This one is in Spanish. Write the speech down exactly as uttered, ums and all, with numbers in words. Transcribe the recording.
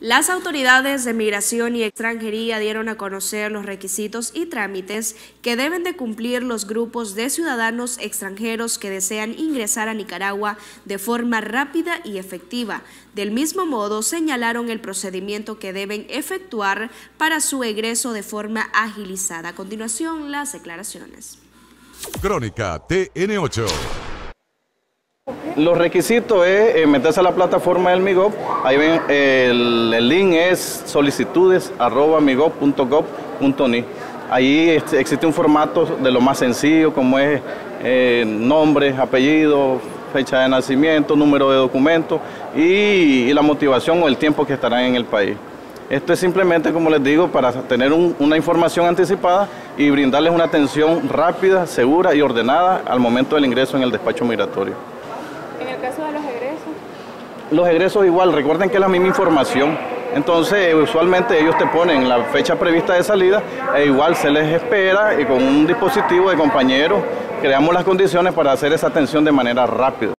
Las autoridades de Migración y Extranjería dieron a conocer los requisitos y trámites que deben de cumplir los grupos de ciudadanos extranjeros que desean ingresar a Nicaragua de forma rápida y efectiva. Del mismo modo, señalaron el procedimiento que deben efectuar para su egreso de forma agilizada. A continuación, las declaraciones. Crónica T N ocho. Los requisitos es eh, meterse a la plataforma del MIGOV, ahí ven, eh, el, el link es solicitudes arroba migov punto gov punto ni. Ahí este, existe un formato de lo más sencillo, como es eh, nombre, apellido, fecha de nacimiento, número de documento y, y la motivación o el tiempo que estarán en el país. Esto es simplemente, como les digo, para tener un, una información anticipada y brindarles una atención rápida, segura y ordenada al momento del ingreso en el despacho migratorio. En el caso de los egresos. Los egresos igual, recuerden que es la misma información. Entonces, usualmente ellos te ponen la fecha prevista de salida e igual se les espera y con un dispositivo de compañeros creamos las condiciones para hacer esa atención de manera rápida.